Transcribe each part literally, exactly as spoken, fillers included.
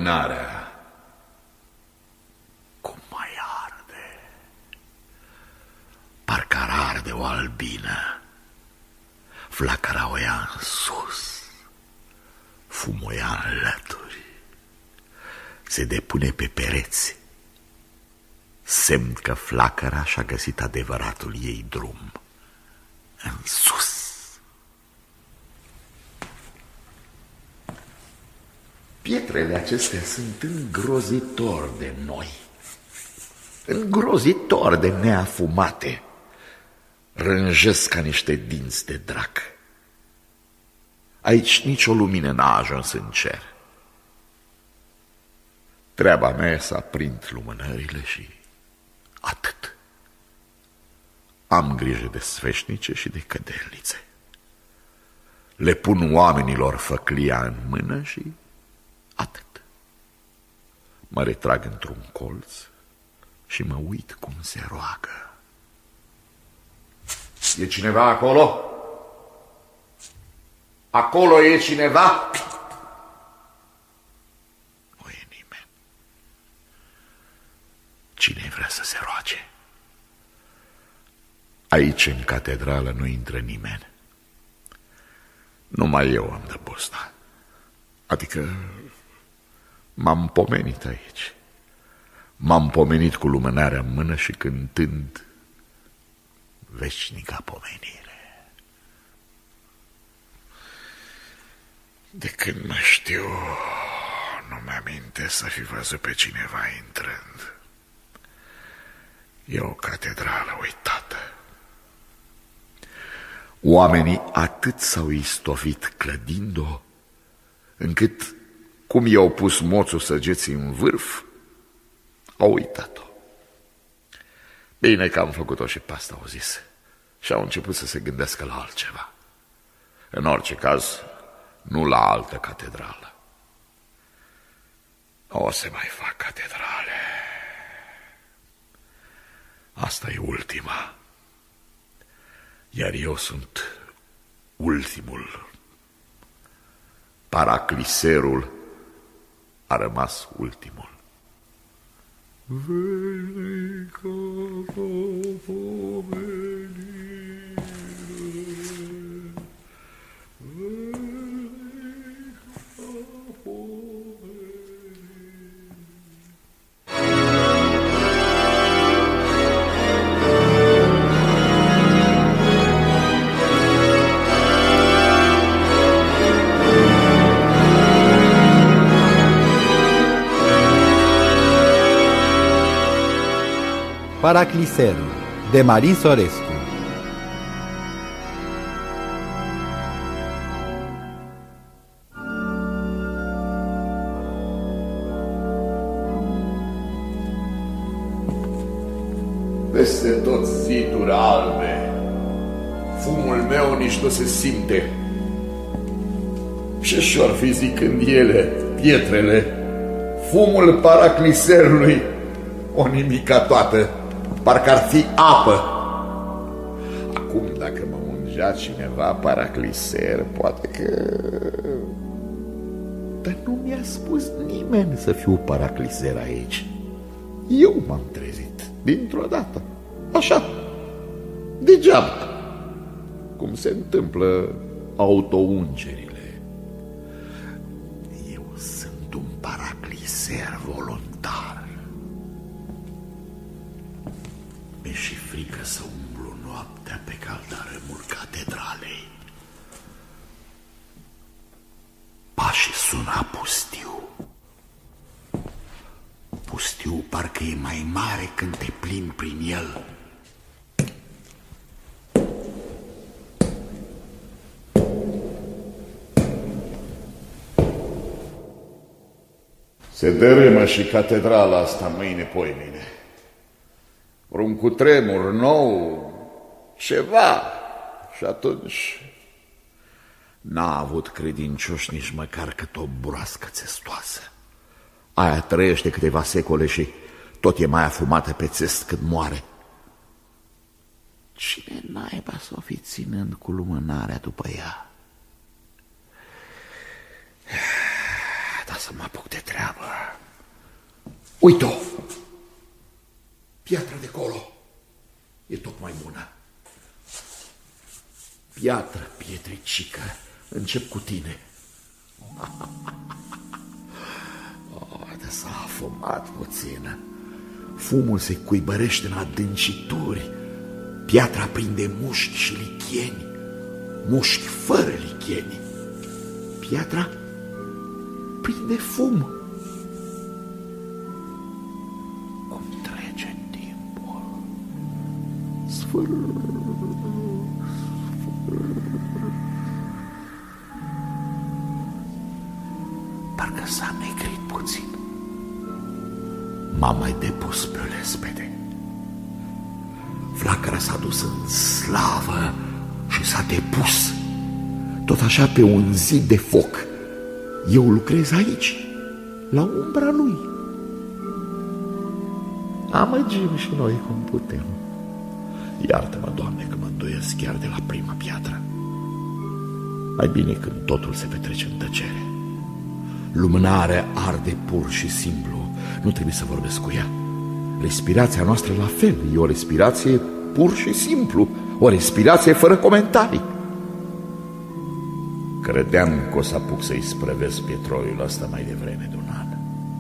lumânarea. Cum mai arde? Parcă ar arde o albină. Flacăra o ia în sus, fumul o ia în lături, se depune pe pereți, semn că flacăra și-a găsit adevăratul ei drum, în sus. Pietrele acestea sunt îngrozitor de noi, îngrozitor de neafumate, rânjesc ca niște dinți de drac. Aici nicio lumină n-a ajuns în cer. Treaba mea e să aprind lumânările și atât. Am grijă de sfeșnice și de cădelnițe. Le pun oamenilor făclia în mână și atât. Mă retrag într-un colț și mă uit cum se roagă. E cineva acolo? Acolo e cineva? Nu e nimeni. Cine vrea să se roage? Aici, în catedrală, nu intră nimeni. Numai eu am de posta. Adică m-am pomenit aici. M-am pomenit cu lumânarea în mână și cântând veșnica pomenire. De când mă știu, nu mi-amintesc să fi văzut pe cineva intrând. E o catedrală uitată. Oamenii atât s-au istovit clădind-o, încât, cum i-au pus moțul săgeții în vârf, au uitat-o. Bine că am făcut-o și pe asta, au zis, și au început să se gândească la altceva. În orice caz, nu la altă catedrală. O să mai fac catedrale. Asta e ultima. Iar eu sunt ultimul. Paracliserul a rămas ultimul. Veșnica pomenire, veșnica pomenire. Paracliserul de Marin Sorescu. Peste tot ziduri albe, fumul meu nici nu se simte. Ce și-or fi zicând ele, pietrele, fumul paracliserului, o nimica toată, parcă ar fi apă. Acum, dacă mă ungea cineva paracliser, poate că... Dar nu mi-a spus nimeni să fiu paracliser aici. Eu m-am trezit dintr-o dată, așa, degeaba, cum se întâmplă autoungerile. Eu sunt un paracliser voluntar. Mi-e și frică să umblu noaptea pe caldarâmul catedralei. Pașii sună pustiu. Pustiu parcă e mai mare când te plimbi prin el. Se dărâmă și catedrala asta mâine-poimine. Vreun cutremur nou, ceva. Și atunci n-a avut credincioși nici măcar cât o broască țestoasă. Aia trăiește câteva secole și tot e mai afumată pe țest când moare. Cine naiba să o fi ținând cu lumânarea după ea? Dar să să mă apuc de treabă. Uite-o! Piatra de colo e tocmai bună. Piatră, pietricică, încep cu tine. Oh, de s-a afumat puțin. Fumul se cuibărește în adâncituri. Piatra prinde mușchi și lichieni, mușchi fără lichieni. Piatra prinde fum. Cum trece timpul. Sfâr, parcă s-a negrit puțin. M-am mai depus pe lespede. Flacăra s-a dus în slavă și s-a depus. Tot așa pe un zid de foc. Eu lucrez aici, la umbra lui. Amăgim și noi cum putem. Iartă-mă, Doamne, că mă îndoiesc chiar de la prima piatră. Mai bine când totul se petrece în tăcere. Lumânarea arde pur și simplu. Nu trebuie să vorbesc cu ea. Respirația noastră la fel. E o respirație pur și simplu. O respirație fără comentarii. Credeam că o să apuc să-i sprăvesc pietroiul ăsta mai devreme de un an.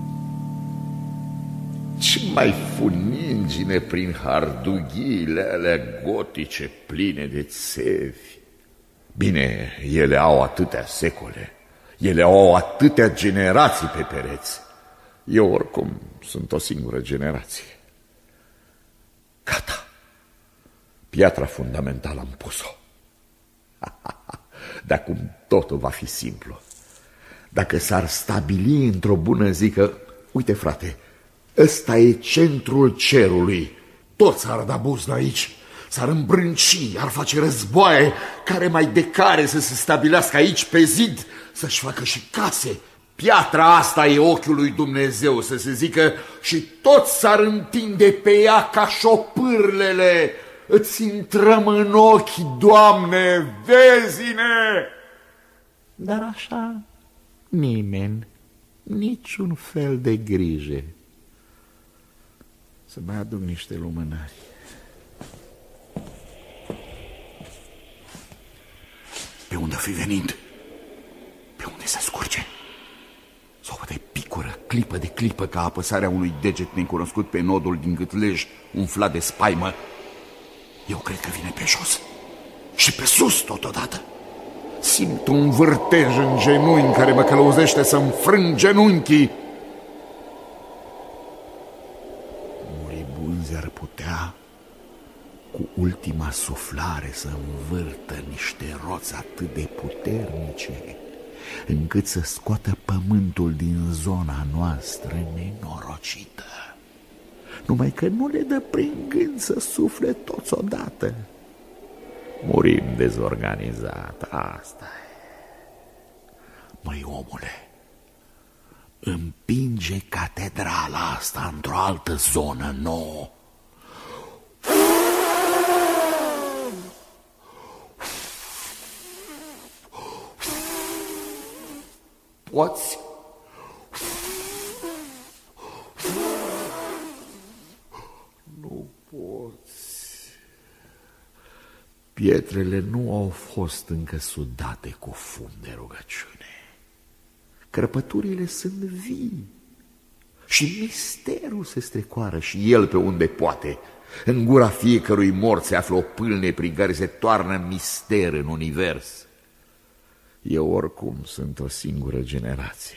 Ce mai funingine prin hardughiile alea gotice pline de țevi. Bine, ele au atâtea secole. Ele au atâtea generații pe pereți. Eu oricum sunt o singură generație. Gata. Piatra fundamentală am pus-o. De acum totul va fi simplu. Dacă s-ar stabili într-o bună zi că, uite frate, ăsta e centrul cerului, toți ar da buzna aici, s-ar îmbrânci, ar face războaie, care mai de care să se stabilească aici pe zid, să-și facă și case. Piatra asta e ochiul lui Dumnezeu, să se zică, și toți s-ar întinde pe ea ca șopârlele. Îți intrăm în ochi, Doamne, vezi-ne! Dar așa nimeni, niciun fel de grijă. Să mai aduc niște lumânări. Pe unde fi venind? Pe unde se scurge? Sau poate picură, clipă de clipă, ca apăsarea unui deget necunoscut pe nodul din gâtlej umflat de spaimă. Eu cred că vine pe jos și pe sus totodată. Simt un vârtej în genunchi care mă călăuzește să-mi frâng genunchii. Moribunzi ar putea cu ultima suflare să învârtă niște roți atât de puternice încât să scoată pământul din zona noastră nenorocită. Numai că nu le dă prin gând să sufle toți odată. Murim dezorganizat, asta e. Măi, omule, împinge catedrala asta într-o altă zonă nouă. Poți? Nu poți. Pietrele nu au fost încă sudate cu fum de rugăciune. Crăpăturile sunt vii și misterul se strecoară și el pe unde poate. În gura fiecărui mort se află o pâlne prin care se toarnă mister în univers. Eu oricum sunt o singură generație.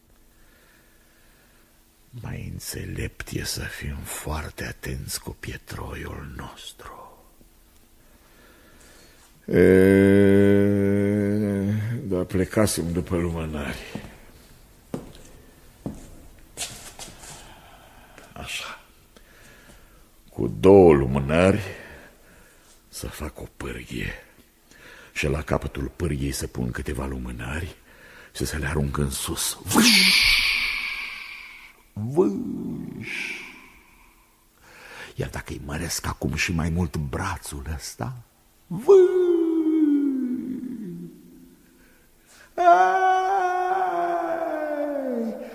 Mai înțelept e să fim foarte atenți cu pietroiul nostru. E, dar plecasem după lumânări. Așa. Cu două lumânări să fac o pârghie și la capătul pârghiei să pun câteva lumânări și să le arunc în sus. Vâș! Vâș! Iar dacă îi măresc acum și mai mult brațul ăsta, vâș! Ai!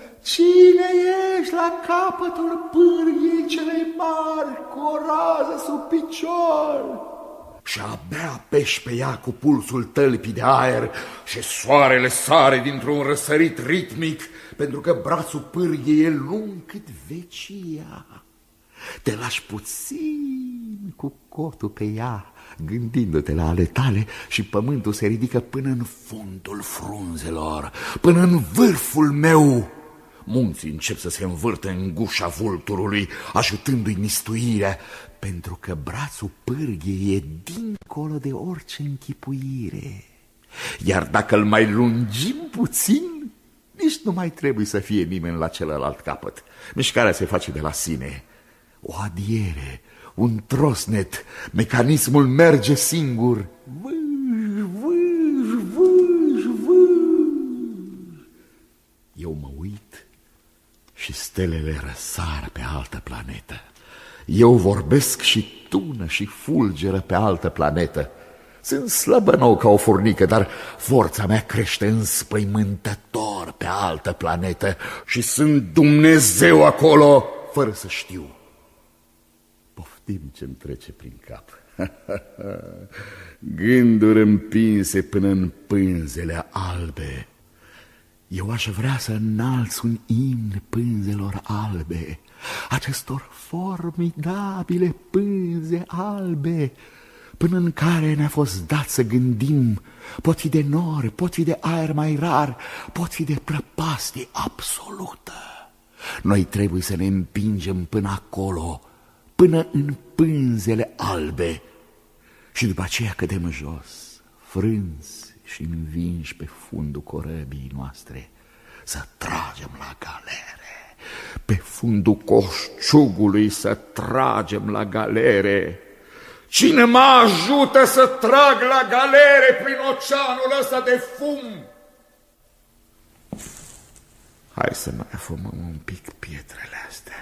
capătul pârghiei celei mari, cu o rază sub picior. Și abia apeși pe ea cu pulsul tălpii de aer și soarele sare dintr-un răsărit ritmic, pentru că brațul pârghiei e lung cât vecia. Te lași puțin cu cotul pe ea, gândindu-te la ale tale, și pământul se ridică până în fundul frunzelor, până în vârful meu. Munții încep să se învârte în gușa vulturului, ajutându-i mistuirea, pentru că brațul pârghiei e dincolo de orice închipuire. Iar dacă îl mai lungim puțin, nici nu mai trebuie să fie nimeni la celălalt capăt. Mișcarea se face de la sine. O adiere, un trosnet, mecanismul merge singur. Vâj, vâj, vâj, vâj. Eu mă uit și stelele răsar pe altă planetă. Eu vorbesc și tună și fulgeră pe altă planetă. Sunt slăbănou ca o furnică, dar forța mea crește înspăimântător pe altă planetă și sunt Dumnezeu acolo, fără să știu. Poftim ce-mi trece prin cap. Gânduri împinse până în pânzele albe. Eu aș vrea să înalț un imn pânzelor albe, acestor formidabile pânze albe, până în care ne-a fost dat să gândim. Pot fi de nori, pot fi de aer mai rar, pot fi de prăpastie absolută. Noi trebuie să ne împingem până acolo, până în pânzele albe, și după aceea cădem jos, frânți și învinși pe fundul corăbii noastre, să tragem la galere, pe fundul coșciugului să tragem la galere. Cine mă ajută să trag la galere prin oceanul ăsta de fum? Hai să mai afumăm un pic pietrele astea.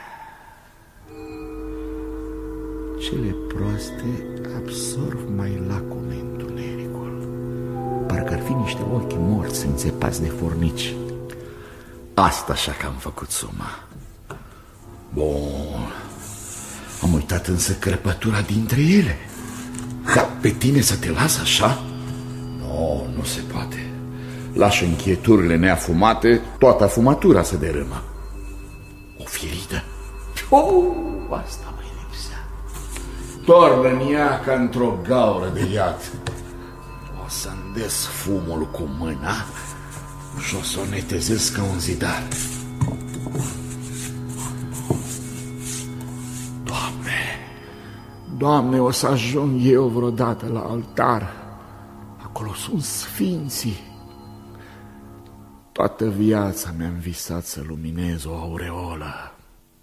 Cele proaste absorb mai lacome întunericul, parcă ar fi niște ochi morți înțepați de fornici. Asta așa că am făcut suma. Bun. Am uitat însă crăpătura dintre ele. Ca pe tine să te las așa? Nu, nu se poate. Lași închieturile neafumate, toată afumatura se dărâmă. O firidă? Oh, asta mai lipsea. Toarnă-mi ea ca într-o gaură de iad. O să-mi desfumul cu mâna și o să o netezez ca un zidar. Doamne, Doamne, o să ajung eu vreodată la altar. Acolo sunt sfinții. Toată viața mi-am visat să luminez o aureolă.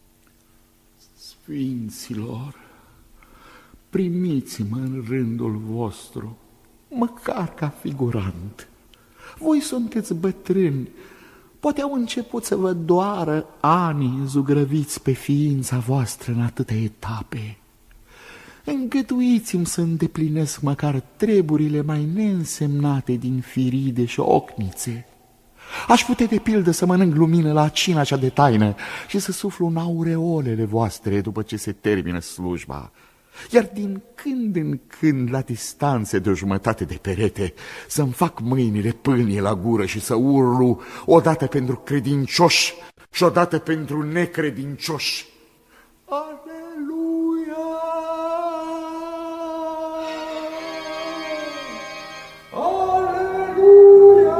Sfinților, primiți-mă în rândul vostru, măcar ca figurant. Voi sunteți bătrâni, poate au început să vă doară anii zugrăviți pe ființa voastră în atâtea etape. Îngăduiți-mi să îndeplinesc măcar treburile mai neînsemnate din firide și ocnițe. Aș putea de pildă să mănânc lumină la cina cea de taină și să suflu în aureolele voastre după ce se termină slujba. Iar din când în când, la distanțe de o jumătate de perete, să-mi fac mâinile pâlnie la gură și să urlu odată pentru credincioși și odată pentru necredincioși. Aleluia! Aleluia!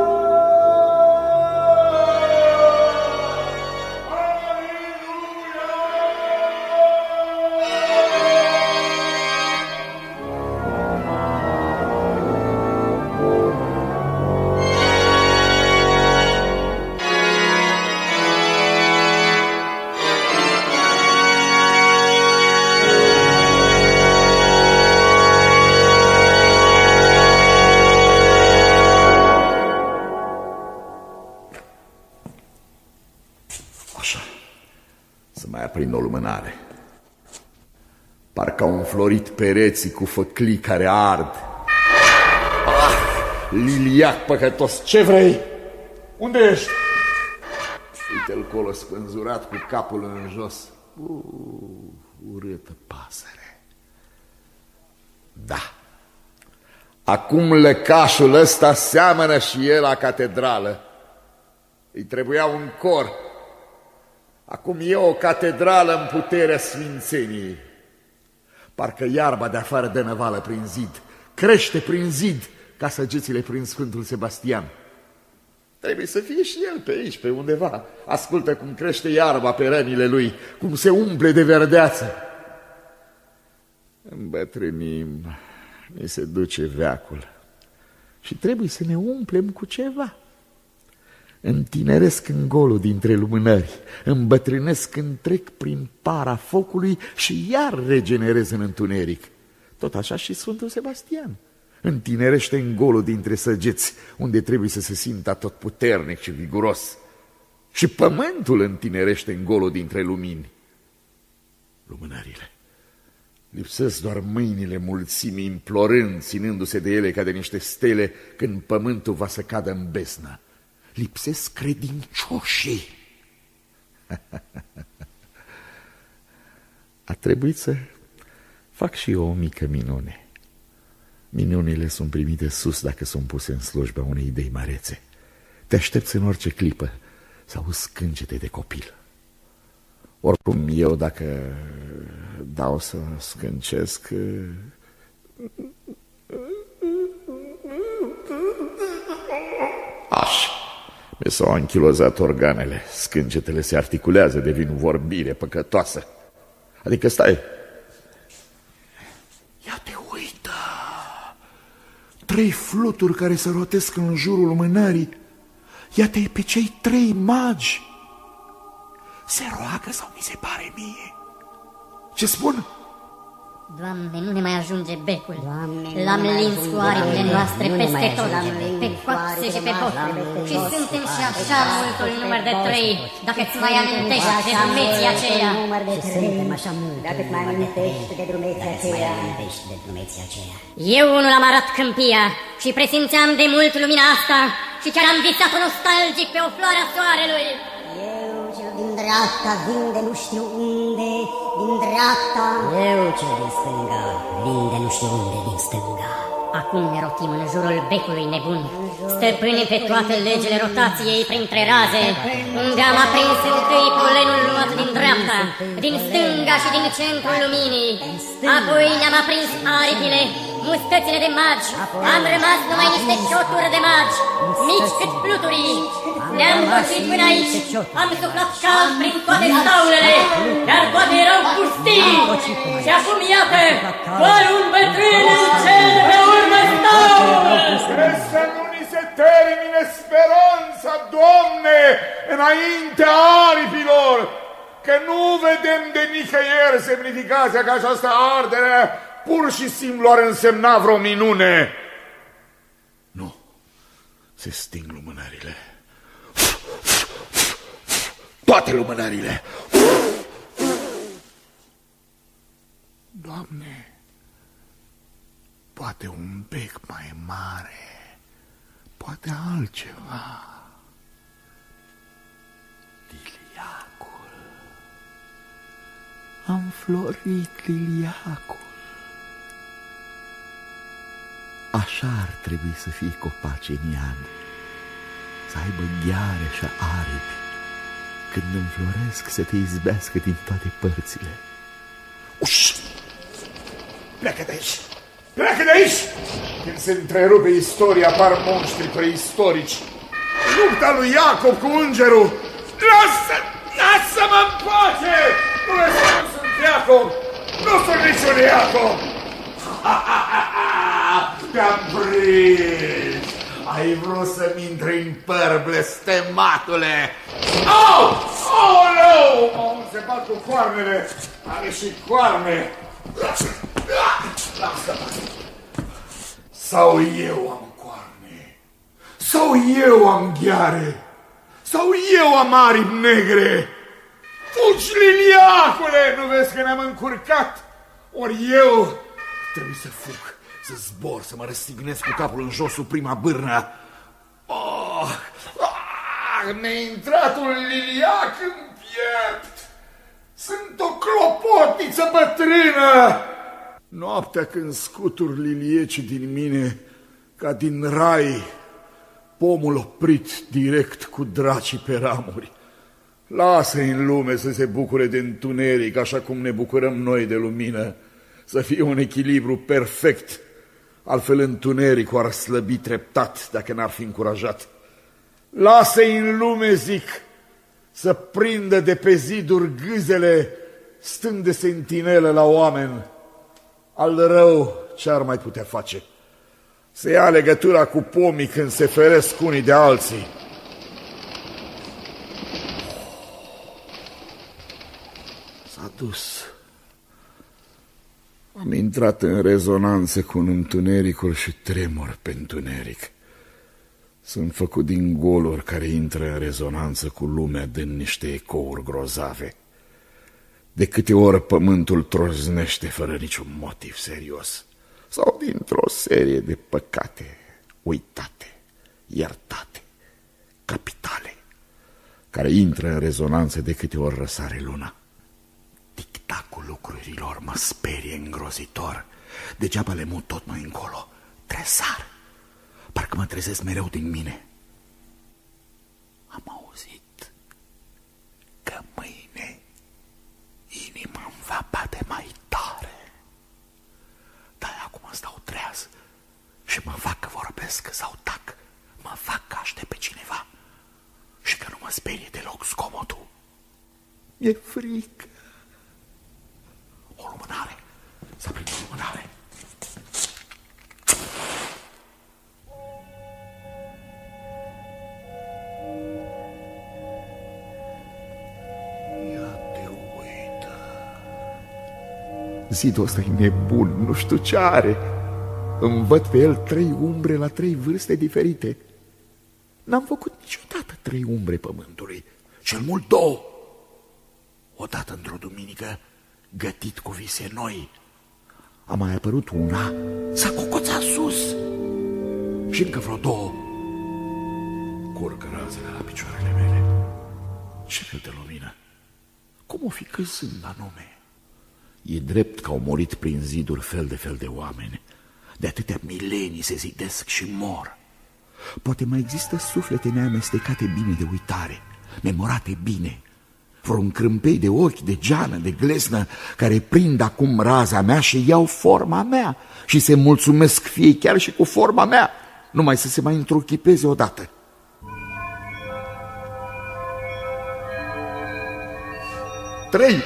Prin o lumânare. Parcă au înflorit pereții cu făclii care ard. Ah, liliac păcătos, ce vrei? Unde ești? Uite-l colo spânzurat cu capul în jos. Uh, urâtă pasăre. Da. Acum lăcașul ăsta seamănă și el la catedrală. Îi trebuia un cor. Acum e o catedrală în puterea sfințeniei. Parcă iarba de afară dă năvală prin zid, crește prin zid ca săgețile prin Sfântul Sebastian. Trebuie să fie și el pe aici, pe undeva. Ascultă cum crește iarba pe rănile lui, cum se umple de verdeață. Îmbătrânim, ni se duce veacul și trebuie să ne umplem cu ceva. Întineresc în golul dintre lumânări, îmbătrânesc când trec prin para focului și iar regenerez în întuneric. Tot așa și Sfântul Sebastian întinerește în golul dintre săgeți, unde trebuie să se simtă atotputernic și viguros. Și pământul întinerește în golul dintre lumini. Lumânările. Lipsesc doar mâinile mulțimii implorând, ținându-se de ele ca de niște stele, când pământul va să cadă în besnă. Lipsesc credincioșii. A trebuit să fac și eu o mică minune. Minunile sunt primite sus dacă sunt puse în slujba unei idei mărețe. Te aștepți în orice clipă să auzi scângete de copil. Oricum eu, dacă dau să scâncesc, așa, mi s-au anchilozat organele. Scâncetele se articulează, devin vorbire păcătoasă. Adică stai. Ia te uită. Trei fluturi care se rotesc în jurul lumânării. Iată pe cei trei magi. Se roagă sau mi se pare mie? Ce spun? Doamne, nu ne mai ajunge becul. L-am lins cu aripile noastre peste tot, pe coapse și pe bot. Și suntem și așa multul număr de trei, dacă-ți mai amintești de drumeții aceia. Și suntem așa mult, dacă-ți mai amintești de drumeții aceia. Eu unul am arat câmpia și presimțeam de mult lumina asta și chiar am visat nostalgic pe o floare a soarelui. Eu cel din dreapta vin de nu știu unde, din dreapta. Eu cel din stânga vin de nu știu unde, din stânga. Acum ne rotim în jurul becului nebun, stăpânim pe toate legile rotației printre raze, unde am aprins întâi polenul luat din dreapta, din stânga și din centrul luminii. Apoi ne-am aprins aripile, mustățile de magi, am rămas numai niște cioturi de magi, mici cât fluturii. Ne-am văzut până aici, am suflat cald prin toate staulele, dar toate erau pustii. Și acum iată, doar un bătrân în cel de pe urmă staul. Trebuie să nu ni se termine speranța, Doamne, înaintea aripilor, că nu vedem de nicăieri semnificația că această ardere pur și simplu ar însemna vreo minune. Nu, se sting lumânările. Toate lumânările. Doamne, poate un bec mai mare, poate altceva. Liliacul. Am florit liliacul. Așa ar trebui să fie copacii în iad, să aibă gheare și aripi. Când înfloresc, să te izbească din toate părțile. Uș! Pleacă de aici! Pleacă de aici! Când se întrerupe istoria, apar monștri preistorici. Lupta lui Iacob cu îngerul. Lasă! Lasă-mă în pace! Nu vezi că nu sunt Iacob! Nu sunt niciun Iacob! Te-am prins! Ai vrut să-mi intri în păr, blestematule! Au! Aoleu! Mă, se bat cu coarnele! Are și coarne! Lasă-mă! Sau eu am coarne? Sau eu am gheare? Sau eu am aripi negre? Fugi, liliacule! Nu vezi că ne-am încurcat? Ori eu trebuie să fug, să zbor, să mă răstignesc cu capul în jos sub prima bârnă. Oh, ah, Ah, mi-a intrat un liliac în piept. Sunt o clopotiță bătrână. Noaptea când scutur liliecii din mine, ca din rai, pomul oprit direct cu dracii pe ramuri. Lasă-i în lume să se bucure de întuneric, așa cum ne bucurăm noi de lumină, să fie un echilibru perfect, altfel întunericul ar slăbi treptat dacă n-ar fi încurajat. Lasă-i în lume, zic, să prindă de pe ziduri gâzele, stând de sentinelă la oameni. Al rău ce-ar mai putea face? Să ia legătura cu pomii când se feresc unii de alții. S-a dus. Am intrat în rezonanță cu întunericul și tremur pe întuneric. Sunt făcut din goluri care intră în rezonanță cu lumea din niște ecouri grozave. De câte ori pământul troznește fără niciun motiv serios, sau dintr-o serie de păcate uitate, iertate, capitale, care intră în rezonanță de câte ori răsare luna. Tic-tacul lucrurilor mă sperie îngrozitor. Degeaba le mut tot mai încolo. Tresar. Parcă mă trezesc mereu din mine. Am auzit că mâine inima îmi va bate mai tare. Dar acum stau treaz și mă fac că vorbesc sau tac. Mă fac că aștept pe cineva și că nu mă sperie deloc zgomotul. E frică. O lumânare. S-a prins o lumânare. Ia te uită. Zidul ăsta e nebun, nu știu ce are. Îmi văd pe el trei umbre la trei vârste diferite. N-am făcut niciodată trei umbre pământului, cel mult două. Odată într-o duminică, gătit cu vise noi, a mai apărut una, s-a cocoțat sus. Și încă vreo două curg razele la picioarele mele. Ce fel de lumină? Cum o fi căzând anume? E drept că au murit prin ziduri fel de fel de oameni. De atâtea milenii se zidesc și mor. Poate mai există suflete neamestecate bine de uitare, memorate bine, vreun crâmpei de ochi, de geană, de glesnă, care prind acum raza mea și iau forma mea și se mulțumesc fie chiar și cu forma mea, numai să se mai întruchipeze odată. Trei,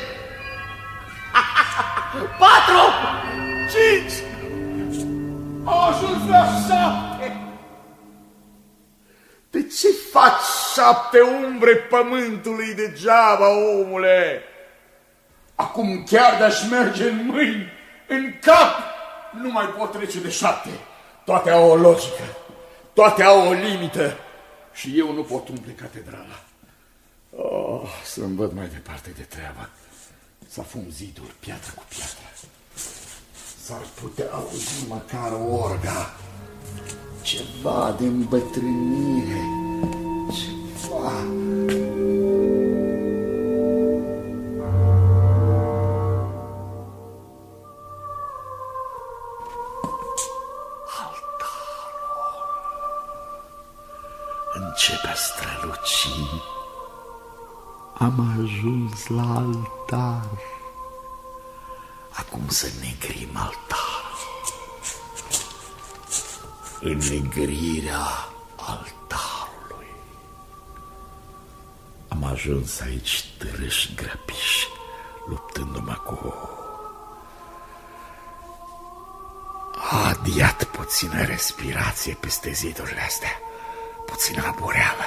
patru, cinci, au ajuns la șapte. De ce faci șapte umbre pământului degeaba, omule? Acum chiar de-aș merge în mâini, în cap, nu mai pot trece de șapte. Toate au o logică, toate au o limită și eu nu pot umple catedrala. Oh, să-mi văd mai departe de treabă. Să fum ziduri, piatră cu piatră. S-ar putea auzi măcar orga. Ceva de îmbătrânire, ceva. Altarul începe a străluci. Am ajuns la altar. Acum să negrim altarul. Înnegrirea altarului. Am ajuns aici târâși grăpiși, luptându-mă cu... A adiat puțină respirație peste zidurile astea, puțină abureală.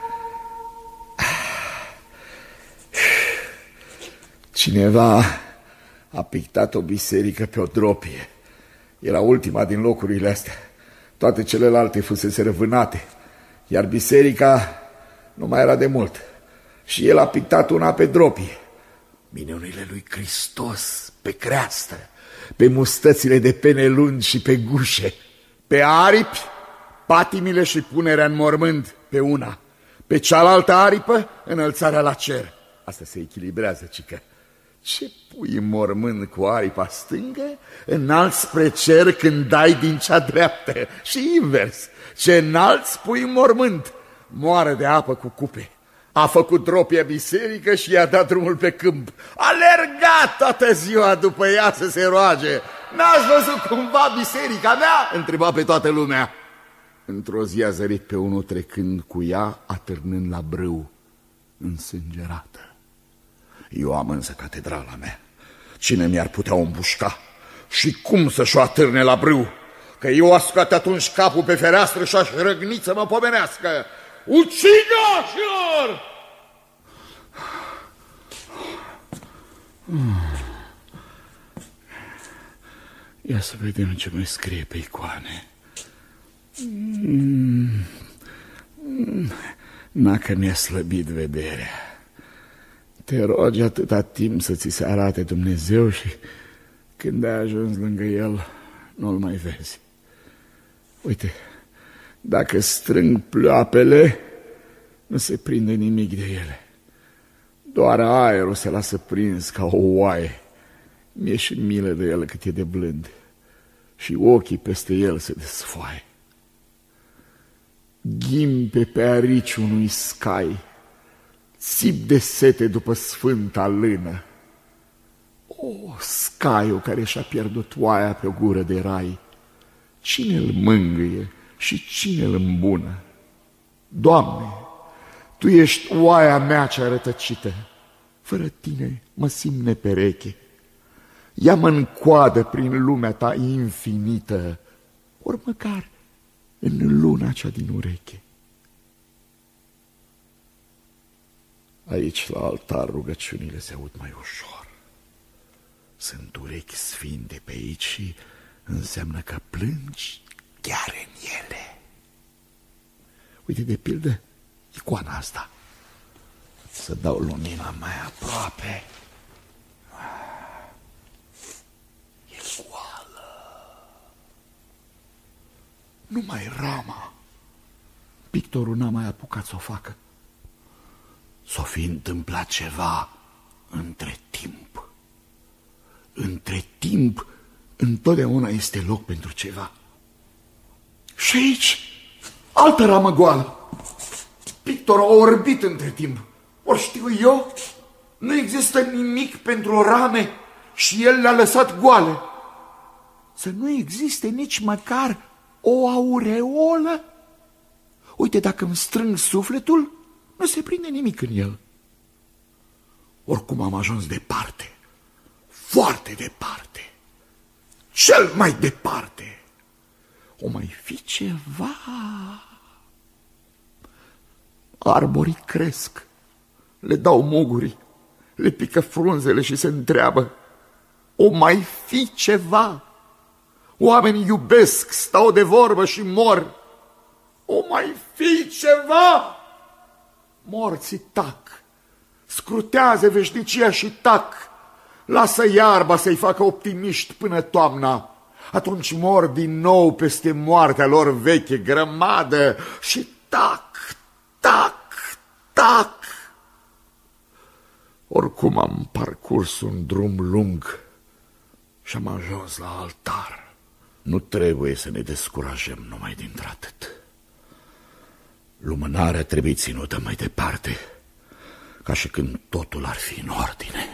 Cineva a pictat o biserică pe o dropie. Era ultima din locurile astea. Toate celelalte fusese răvânate, iar biserica nu mai era de mult. Și el a pictat una pe dropie. Minunile lui Hristos pe creastă, pe mustățile de pene lungi și pe gușe, pe aripi, patimile și punerea în mormânt pe una, Pe cealaltă aripă, înălțarea la cer. Asta se echilibrează, cică. Ce pui în mormânt cu aripa stângă, înalți spre cer când dai din cea dreaptă. Și invers, ce înalți pui în mormânt, moară de apă cu cupe. A făcut dropia biserică și i-a dat drumul pe câmp. Alerga toată ziua după ea să se roage. N-ați văzut cumva biserica mea? Întreba pe toată lumea. Într-o zi a zărit pe unul trecând cu ea, atârnând la brâu, însângerată. Eu am însă catedrala mea. Cine mi-ar putea o împușca? Și cum să-și o atârne la brâu? Că eu a scoate atunci capul pe fereastră și aș răgni să mă pomenească. Ucigașilor! Ia să vedem ce mai scrie pe icoane. N-a că mi-a slăbit vederea. Te rogi atâta timp să ți se arate Dumnezeu și când ai ajuns lângă El, nu-L mai vezi. Uite, dacă strâng ploapele, nu se prinde nimic de ele. Doar aerul se lasă prins ca o oaie. Mi-e și milă de el cât e de blând. Și ochii peste el se desfoaie. Ghimpe pe arici unui scai, țip de sete după sfânta lână. O, scaiul care și-a pierdut oaia pe o gură de rai, cine îl mângâie și cine îl îmbună? Doamne, Tu ești oaia mea cea rătăcită, fără Tine mă simt nepereche. Ia-mă în coadă prin lumea Ta infinită, ori măcar în luna cea din ureche. Aici, la altar, rugăciunile se aud mai ușor. Sunt urechi sfinte pe aici și înseamnă că plângi chiar în ele. Uite, de pildă, icoana asta. Să dau lumina mai aproape. E goală. Numai rama. Pictorul n-a mai apucat să o facă. S-o fi întâmplat ceva între timp. Între timp întotdeauna este loc pentru ceva. Și aici, altă ramă goală. Pictorul a orbit între timp. Ori știu eu, nu există nimic pentru rame și el le-a lăsat goale. Să nu existe nici măcar o aureolă? Uite, dacă îmi strâng sufletul, nu se prinde nimic în el. Oricum am ajuns departe, foarte departe, cel mai departe. O mai fi ceva. Arborii cresc, le dau mugurii, le pică frunzele și se întreabă, o mai fi ceva. Oamenii iubesc, stau de vorbă și mor. O mai fi ceva. Morții tac, scrutează veșnicia și tac, lasă iarba să-i facă optimiști până toamna. Atunci mor din nou peste moartea lor veche grămadă și tac, tac, tac. Oricum am parcurs un drum lung și am ajuns la altar. Nu trebuie să ne descurajăm numai dintr-atât. Lumânarea trebuie ținută mai departe, ca și când totul ar fi în ordine.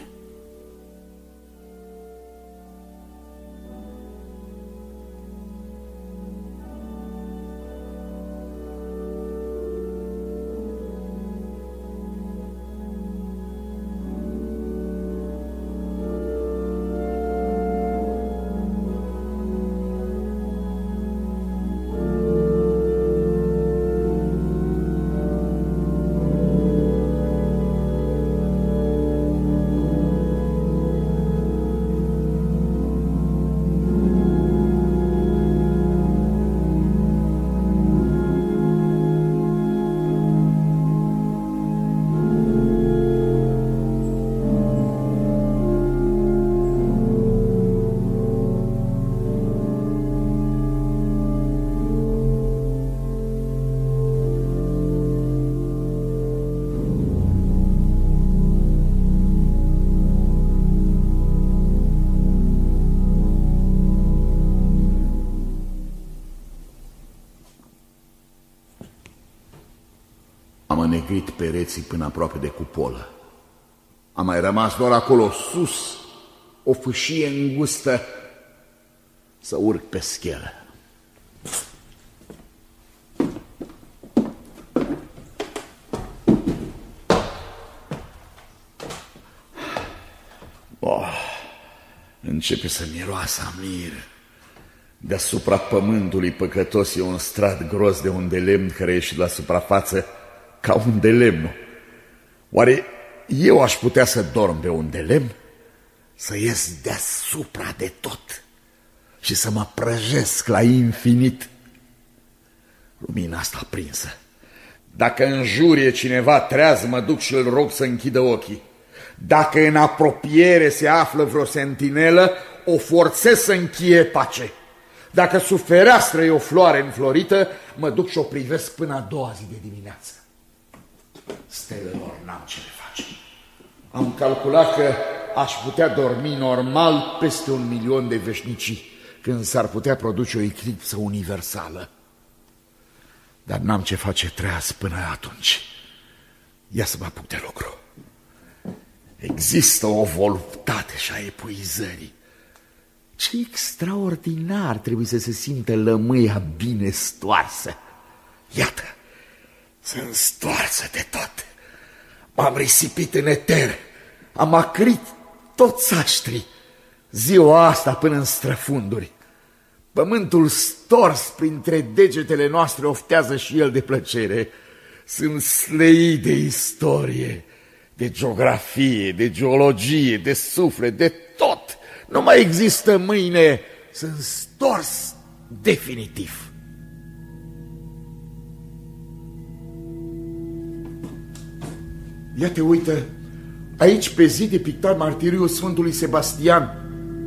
negrit pereții până aproape de cupolă. A mai rămas doar acolo sus o fâșie îngustă să urc pe schelă. Oh, începe să miroasă amir. Deasupra pământului păcătos e un strat gros de un de lemn care ieși la suprafață ca un de lemn. Oare eu aș putea să dorm pe un de lemn? Să ies deasupra de tot și să mă prăjesc la infinit? Lumina asta aprinsă. Dacă în jur e cineva treaz, mă duc și îl rog să închidă ochii. Dacă în apropiere se află vreo sentinelă, o forțez să încheie pace. Dacă sub fereastră e o floare înflorită, mă duc și o privesc până a doua zi de dimineață. Stelelor n-am ce le face. Am calculat că aș putea dormi normal peste un milion de veșnicii, când s-ar putea produce o eclipsă universală. Dar n-am ce face treaz până atunci. Ia să mă apuc de lucru. Există o voluptate și a epuizării. Ce extraordinar trebuie să se simtă lămâia bine stoarsă. Iată, sunt stoarsă de tot. M-am risipit în eter, am acrit toți aștrii, ziua asta până în străfunduri. Pământul stors printre degetele noastre oftează și el de plăcere. Sunt slăit de istorie, de geografie, de geologie, de suflet, de tot. Nu mai există mâine, sunt stors definitiv. Ia te uită, aici pe zi de pictat martiriul Sfântului Sebastian.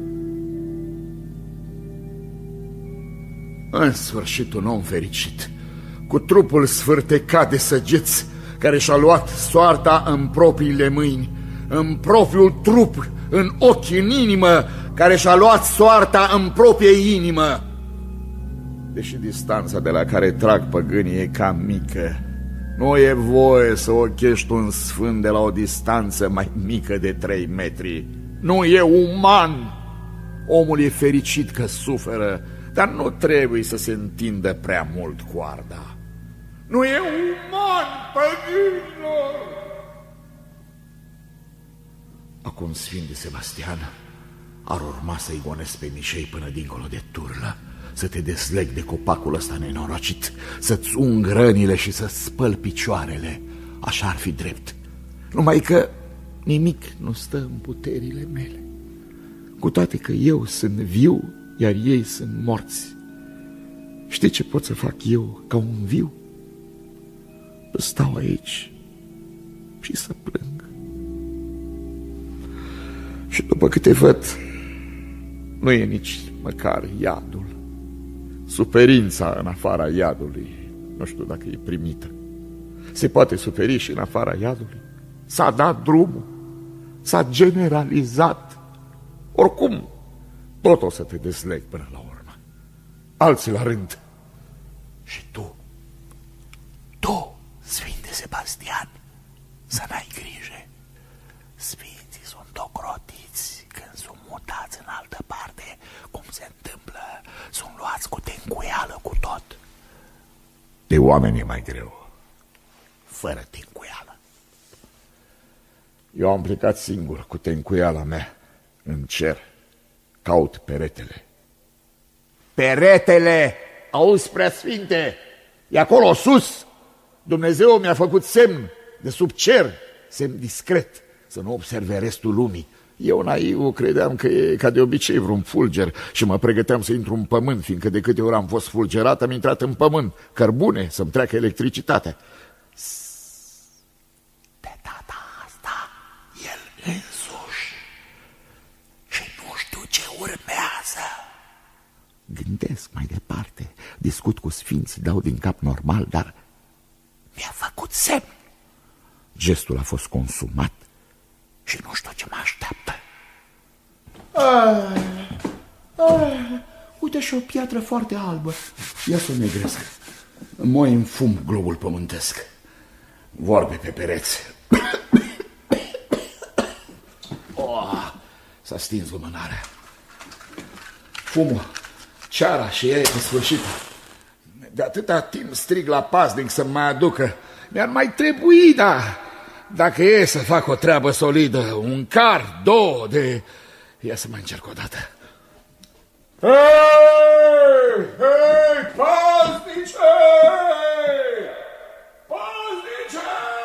În sfârșit un om fericit, cu trupul sfârtecat de săgeți, care și-a luat soarta în propriile mâini, în propriul trup, în ochi, în inimă, care și-a luat soarta în proprie inimă. Deși distanța de la care trag păgânii e cam mică, nu e voie să ochești un sfânt de la o distanță mai mică de trei metri. Nu e uman. Omul e fericit că suferă, dar nu trebuie să se întindă prea mult coarda. Nu e uman, păgânilor! Acum Sfinte Sebastian, ar urma să-i gonesc pe mișei până dincolo de turlă, să te desleg de copacul ăsta nenorocit, să-ți ung rănile și să-ți spăl picioarele. Așa ar fi drept. Numai că nimic nu stă în puterile mele, cu toate că eu sunt viu, iar ei sunt morți. Știi ce pot să fac eu ca un viu? Stau aici și să plâng. Și după câte văd, nu e nici măcar iadul. Suferința în afara iadului, nu știu dacă e primită. Se poate suferi și în afara iadului. S-a dat drumul, s-a generalizat. Oricum, tot o să te desleg până la urmă. Alții la rând. Și tu, tu, Sfinte Sebastian, să n-ai grijă. Sfinții sunt ocrotiți când sunt mutați în altă parte, cum se întâmplă, sunt luați cu tencuială cu tot. De oameni e mai greu, fără tencuială. Eu am plecat singur cu tencuiala mea în cer, caut peretele. Peretele! Auzi, preasfinte, e acolo sus. Dumnezeu mi-a făcut semn de sub cer, semn discret, să nu observe restul lumii. Eu, naiv, credeam că e ca de obicei vreun fulger și mă pregăteam să intru în pământ, fiindcă de câte ori am fost fulgerat am intrat în pământ, cărbune, să-mi treacă electricitatea. De data asta, el însuși și nu știu ce urmează. Gândesc mai departe, discut cu sfinții, dau din cap normal, dar mi-a făcut semn. Gestul a fost consumat și nu știu ce mă așteaptă. Ah, ah, uite și o piatră foarte albă. Ia să o negresc. Moi în fum globul pământesc. vorbe pe pereți. Oh, s-a stins lumânarea. Fumul, ceara și ea e pe sfârșit. De atâta timp strig la paznic să-mi mai aducă. Mi-ar mai trebui, da, dacă e să fac o treabă solidă, un car, două de... Ia să mai încerc o dată. Hei, hei, paznice! Paznice!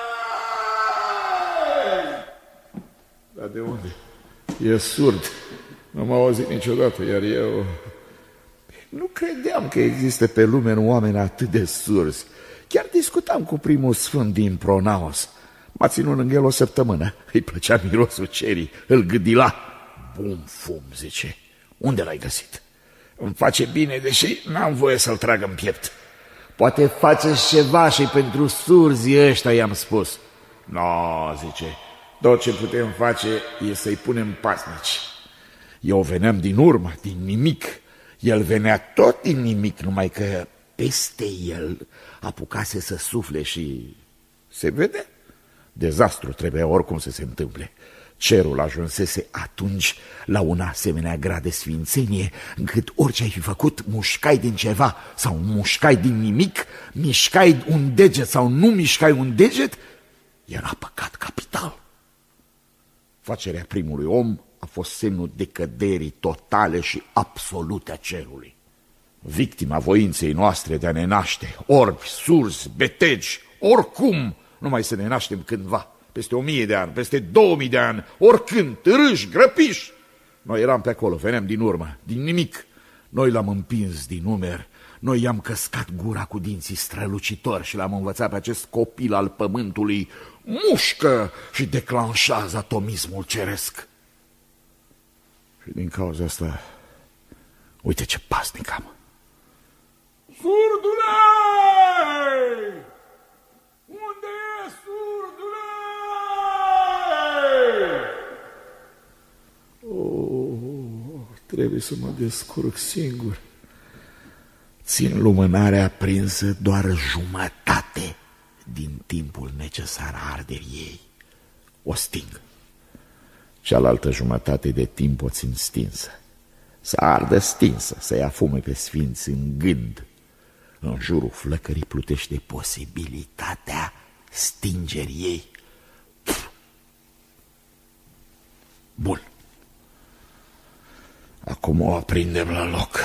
Dar de unde? E surd. Nu m-a auzit niciodată, iar eu... Nu credeam că există pe lume oameni atât de surzi. Chiar discutam cu primul sfânt din Pronaos. M-a ținut lângă el o săptămână. Îi plăcea mirosul cerii, îl gâdila. Bun fum, zice. Unde l-ai găsit? Îmi face bine, deși n-am voie să-l trag în piept. Poate faceți ceva și pentru surzii ăștia, i-am spus. No, zice, tot ce putem face e să-i punem pasnici. Eu veneam din urmă, din nimic. El venea tot din nimic, numai că peste el apucase să sufle și se vede. Dezastru trebuia oricum să se întâmple. Cerul ajunsese atunci la un asemenea grad de sfințenie, încât orice ai fi făcut, mușcai din ceva sau mușcai din nimic, mișcai un deget sau nu mișcai un deget, era păcat capital. Facerea primului om a fost semnul decăderii totale și absolute a cerului. Victima voinței noastre de a ne naște, orbi, surzi, betegi, oricum, numai să ne naștem cândva, peste o mie de ani, peste două mii de ani, oricând, târâși, grăpiși. Noi eram pe acolo, veneam din urmă, din nimic. Noi l-am împins din umeri, noi i-am căscat gura cu dinții strălucitori și l-am învățat pe acest copil al pământului, mușcă și declanșează atomismul ceresc. Și din cauza asta, uite ce pasnic am. Surdule! Unde e, surdule? Oh, trebuie să mă descurc singur. Țin lumânarea aprinsă doar jumătate din timpul necesar arderii ei. O sting. Cealaltă jumătate de timp o țin stinsă. Să ardă stinsă, să ia fume pe sfinți în gând. În jurul flăcării plutește posibilitatea stingerii ei. Bun. Acum o aprindem la loc.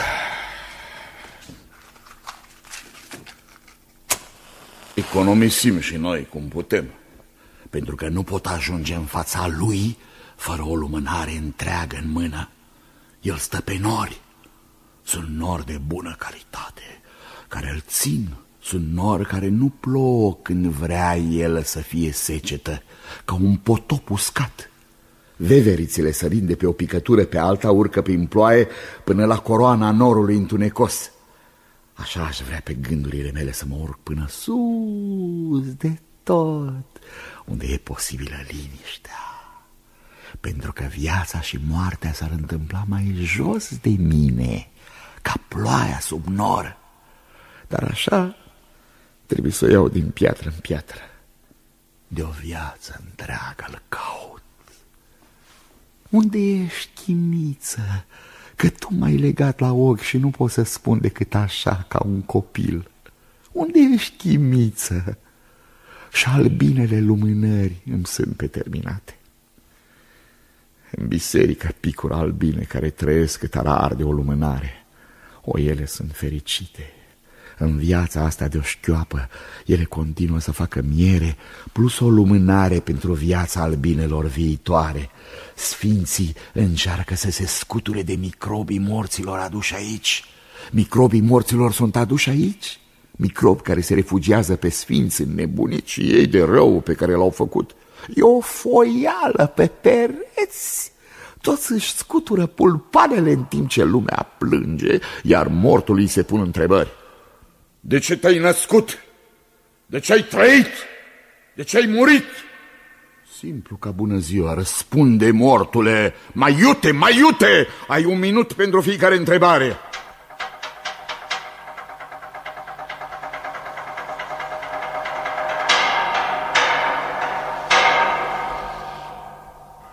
Economisim și noi cum putem, pentru că nu pot ajunge în fața lui fără o lumânare întreagă în mână. El stă pe nori. Sunt nori de bună calitate, care îl țin. Sunt nori care nu plouă când vrea el să fie secetă, ca un potop uscat. Veverițele sărind de pe o picătură pe alta urcă prin ploaie până la coroana norului întunecos. Așa aș vrea pe gândurile mele să mă urc până sus de tot, unde e posibilă liniștea. Pentru că viața și moartea s-ar întâmpla mai jos de mine, ca ploaia sub nor. Dar așa trebuie să o iau din piatră în piatră. De o viață întreagă îl caut. Unde ești, chimiță, că tu m-ai legat la ochi și nu pot să spun decât așa, ca un copil? Unde ești, chimiță? Și albinele lumânări îmi sunt peterminate. În biserică picură albine care trăiesc cât ar arde o lumânare. O, ele sunt fericite. În viața asta de o șchioapă, ele continuă să facă miere, plus o lumânare pentru viața albinelor viitoare. Sfinții încearcă să se scuture de microbii morților aduși aici. Microbii morților sunt aduși aici? Microbi care se refugiază pe sfinți înnebuniți și ei de rău pe care l-au făcut. E o foială pe pereți. Toți își scutură pulpanele în timp ce lumea plânge, iar mortului se pun întrebări. De ce te-ai născut? De ce ai trăit? De ce ai murit? Simplu ca bună ziua, răspunde mortule. Mai iute, mai iute! Ai un minut pentru fiecare întrebare.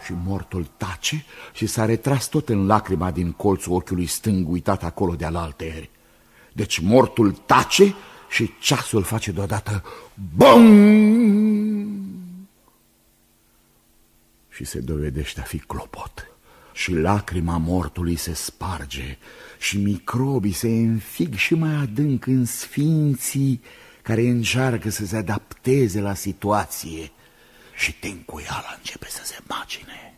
Și mortul tace și s-a retras tot în lacrima din colțul ochiului stâng uitat acolo de alaltăieri. Deci mortul tace și ceasul face deodată BOM! Și se dovedește a fi clopot. Și lacrima mortului se sparge și microbii se înfig și mai adânc în sfinții care încearcă să se adapteze la situație și tencuiala începe să se macine.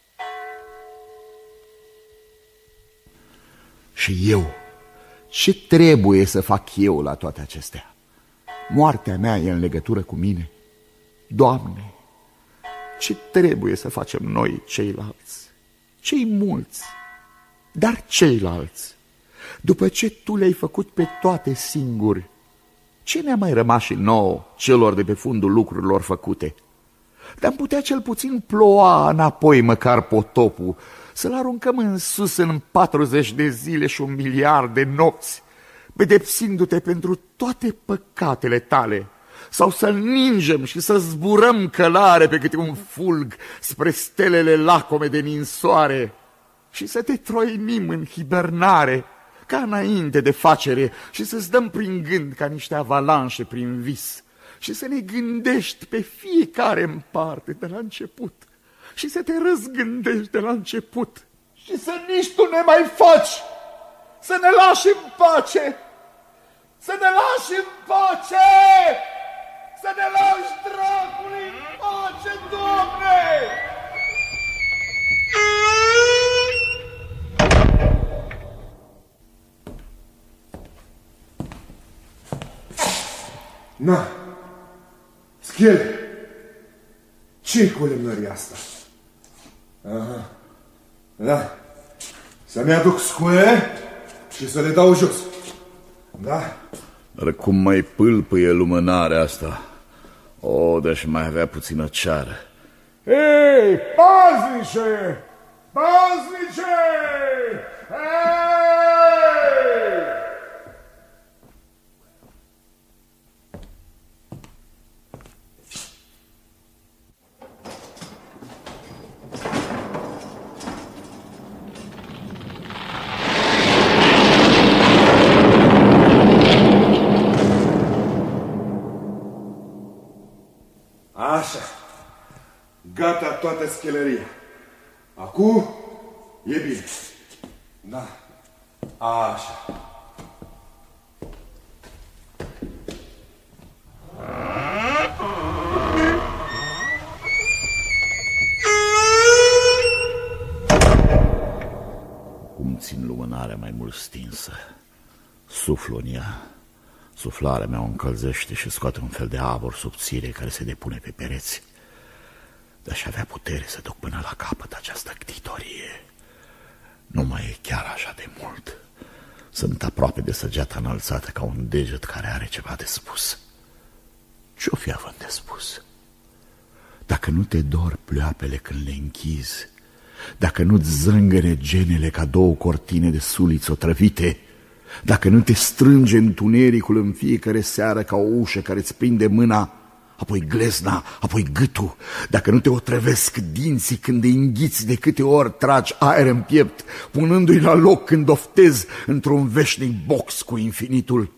Și eu, ce trebuie să fac eu la toate acestea? Moartea mea e în legătură cu mine? Doamne, ce trebuie să facem noi ceilalți? Cei mulți, dar ceilalți, după ce tu le-ai făcut pe toate singuri, ce ne-a mai rămas și nouă, celor de pe fundul lucrurilor făcute? Dar-am putea cel puțin ploua înapoi măcar potopul, să-l aruncăm în sus în patruzeci de zile și un miliard de nopți, pedepsindu-te pentru toate păcatele tale, sau să-l ningem și să zburăm călare pe câte un fulg spre stelele lacome de ninsoare și să te troinim în hibernare ca înainte de facere și să-ți dăm prin gând ca niște avalanșe prin vis și să ne gândești pe fiecare în parte de la început și să te răzgândești de la început și să nici tu ne mai faci, să ne lași în pace, să ne lași în pace, să ne lași dracului în pace, Doamne! Na, Schele, ce-i cu lemnăria asta? Aha, da, să-mi aduc scuie și să le dau jos, da? Dar cum mai pâlpâie lumânarea asta? O, de-aș mai avea puțină ceară. Ei, paznice! Paznice! Ei! Așa, gata toată scheleria. Acum e bine. Da, așa. Cum țin lumânarea mai mult stinsă, suflu în ea. Suflarea mea o încălzește și scoate un fel de abur subțire care se depune pe pereți. De-aș avea putere să duc până la capăt această ctitorie. Nu mai e chiar așa de mult. Sunt aproape de săgeata înălțată ca un deget care are ceva de spus. Ce-o fi având de spus? Dacă nu te dor pleoapele când le închizi, dacă nu-ți zângăne genele ca două cortine de suliți otrăvite, dacă nu te strânge întunericul în fiecare seară ca o ușă care îți prinde mâna, apoi glezna, apoi gâtul, dacă nu te otrăvesc dinții când îi înghiți de câte ori tragi aer în piept, punându-i la loc când oftezi într-un veșnic box cu infinitul.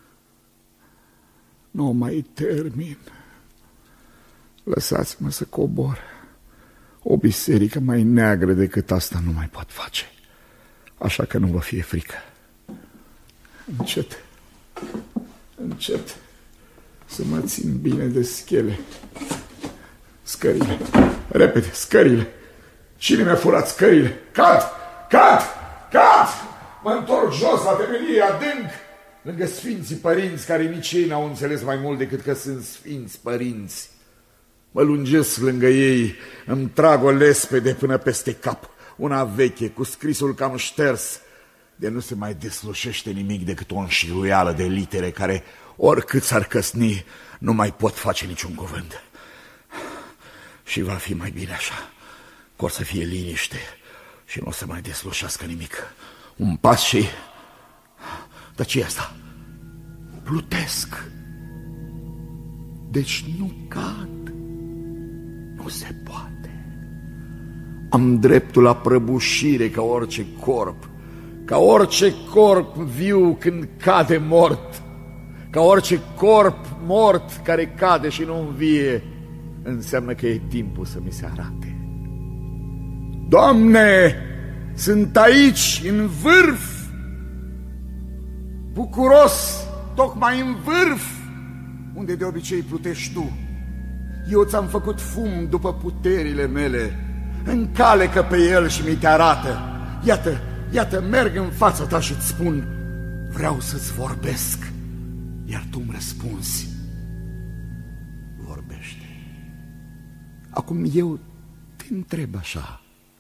Nu mai termin. Lăsați-mă să cobor. O biserică mai neagră decât asta nu mai pot face. Așa că nu vă fie frică. Încet, încet, să mă țin bine de schele. Scările, repede, scările. Cine mi-a furat scările? Cad, cad, cad! Mă întorc jos la temelie adânc, lângă sfinții părinți care nici ei n-au înțeles mai mult decât că sunt sfinți părinți. Mă lungesc lângă ei, îmi trag o lespede până peste cap, una veche, cu scrisul cam șters, de nu se mai deslușește nimic decât o înșiruială de litere care, oricât s-ar căsni, nu mai pot face niciun cuvânt. Și va fi mai bine așa, că or să fie liniște și nu o să mai deslușească nimic. Un pas și... Dar ce-i asta? Plutesc. Deci nu cad. Nu se poate. Am dreptul la prăbușire ca orice corp, ca orice corp viu când cade mort, ca orice corp mort care cade și nu învie. Înseamnă că e timpul să mi se arate. Doamne, sunt aici, în vârf, bucuros, tocmai în vârf, unde de obicei plutești tu. Eu ți-am făcut fum după puterile mele, încalecă pe el și mi te arată. Iată, iată, merg în fața ta și-ți spun, vreau să-ți vorbesc, iar tu îmi răspunzi, vorbește. Acum eu te întreb așa,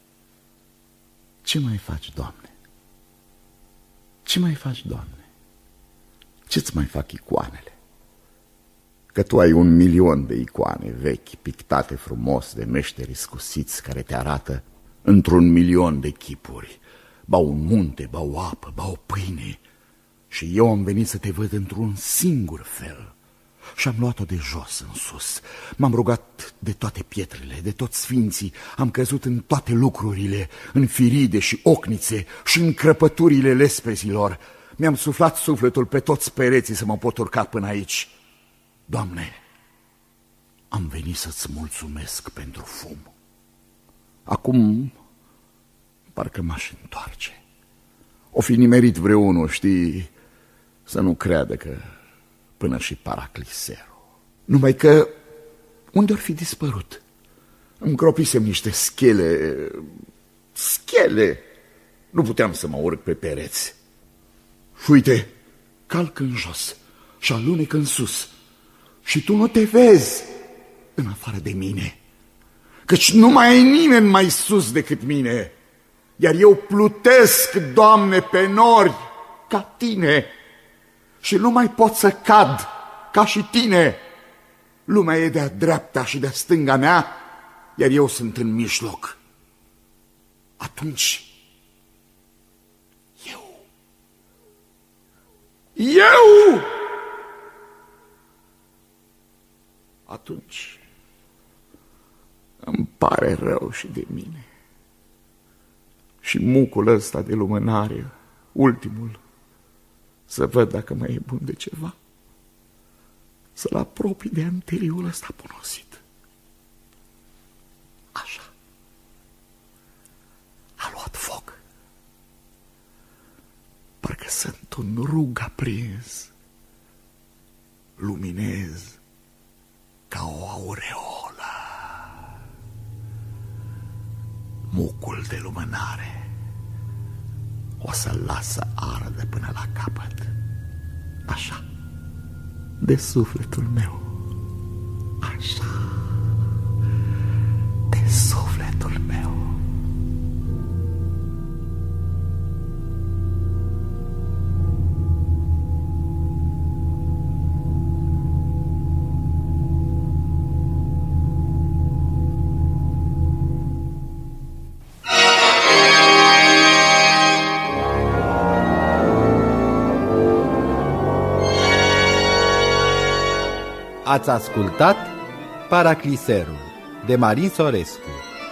ce mai faci, Doamne? Ce mai faci, Doamne? Ce-ți mai fac icoanele? Că tu ai un milion de icoane vechi, pictate frumos de meșteri iscusiți, care te arată într-un milion de chipuri, ba un munte, ba o apă, ba o pâine. Și eu am venit să te văd într-un singur fel. Și am luat-o de jos în sus. M-am rugat de toate pietrele, de toți sfinții. Am căzut în toate lucrurile, în firide și ocnițe și în crăpăturile lespezilor. Mi-am suflat sufletul pe toți pereții să mă pot urca până aici. Doamne, am venit să-ți mulțumesc pentru fum. Acum parcă m-aș întoarce. O fi nimerit vreunul, știi, să nu creadă că până și Paracliserul. Numai că unde-or fi dispărut? Îmi cropisem niște schele, schele. Nu puteam să mă urc pe pereți. Și uite, calc în jos și alunec în sus. Și tu nu te vezi în afară de mine, căci nu mai e nimeni mai sus decât mine. Iar eu plutesc, Doamne, pe nori ca tine și nu mai pot să cad ca și tine. Lumea e de-a dreapta și de-a stânga mea, iar eu sunt în mijloc. Atunci eu eu atunci îmi pare rău și de mine. Și mucul ăsta de lumânare, ultimul, să văd dacă mai e bun de ceva, să-l apropii de anteriul ăsta punosit. Așa. A luat foc. Parcă sunt un rug aprins. Luminez ca o aureolă. Mucul de lumânare o să-l las să ardă până la capăt. Așa, de sufletul meu. Așa, de sufletul meu. Ați ascultat Paracliserul de Marin Sorescu.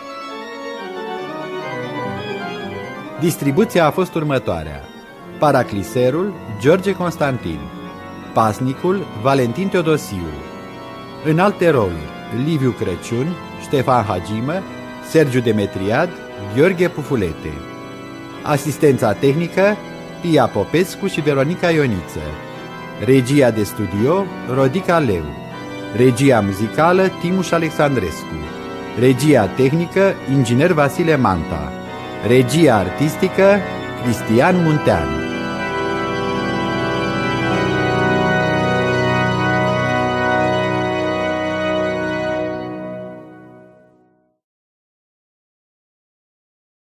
Distribuția a fost următoarea: Paracliserul, George Constantin; Pasnicul, Valentin Teodosiu; în alte roluri, Liviu Crăciun, Ștefan Hagimă, Sergiu Demetriad, Gheorghe Pufulete; asistența tehnică, Pia Popescu și Veronica Ioniță; regia de studio, Rodica Leu; regia muzicală, Timuș Alexandrescu; regia tehnică, inginer Vasile Manta; regia artistică, Cristian Muntean.